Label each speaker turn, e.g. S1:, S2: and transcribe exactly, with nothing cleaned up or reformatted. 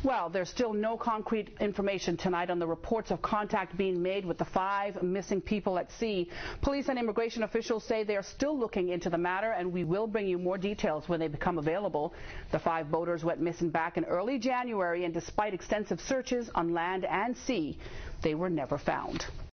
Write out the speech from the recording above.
S1: Well, there's still no concrete information tonight on the reports of contact being made with the five missing people at sea. Police and immigration officials say they are still looking into the matter, and we will bring you more details when they become available. The five boaters went missing back in early January, and despite extensive searches on land and sea, they were never found.